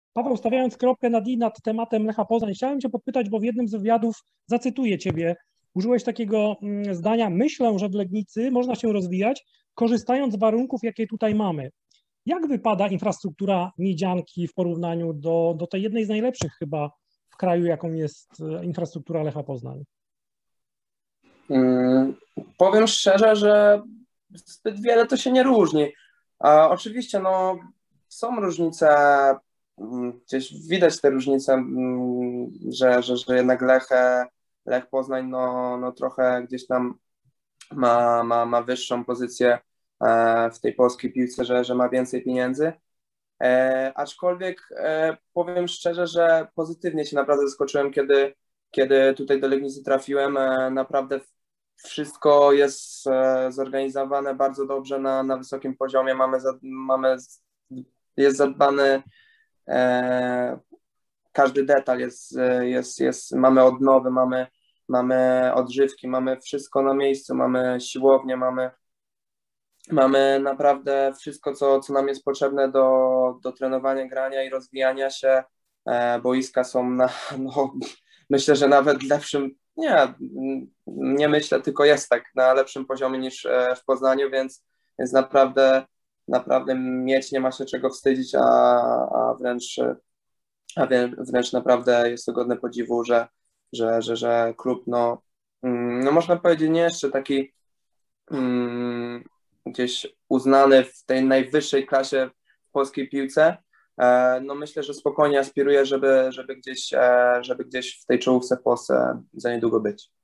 Paweł, stawiając kropkę nad i nad tematem Lecha Poznań, chciałem Cię podpytać, bo w jednym z wywiadów, zacytuję Ciebie, użyłeś takiego zdania: myślę, że w Legnicy można się rozwijać, korzystając z warunków, jakie tutaj mamy. Jak wypada infrastruktura Miedzianki w porównaniu do tej jednej z najlepszych chyba w kraju, jaką jest infrastruktura Lecha Poznań? Powiem szczerze, że zbyt wiele to się nie różni. Oczywiście no, są różnice, gdzieś widać te różnice, że jednak Lech Poznań no trochę gdzieś tam ma wyższą pozycję w tej polskiej piłce, że ma więcej pieniędzy. Aczkolwiek powiem szczerze, że pozytywnie się naprawdę zaskoczyłem, kiedy tutaj do Legnicy trafiłem. Naprawdę wszystko jest zorganizowane bardzo dobrze na wysokim poziomie. Jest zadbany każdy detal, mamy odnowy, mamy odżywki, mamy wszystko na miejscu, mamy siłownię, mamy naprawdę wszystko, co nam jest potrzebne do trenowania, grania i rozwijania się. Boiska są myślę, że nawet lepszym, nie myślę, tylko jest tak na lepszym poziomie niż w Poznaniu, więc naprawdę mieć nie ma się czego wstydzić, a wręcz naprawdę jest to godne podziwu, że klub, no można powiedzieć, nie jeszcze taki gdzieś uznany w tej najwyższej klasie w polskiej piłce. No myślę, że spokojnie aspiruje, żeby gdzieś w tej czołówce w Polsce za niedługo być.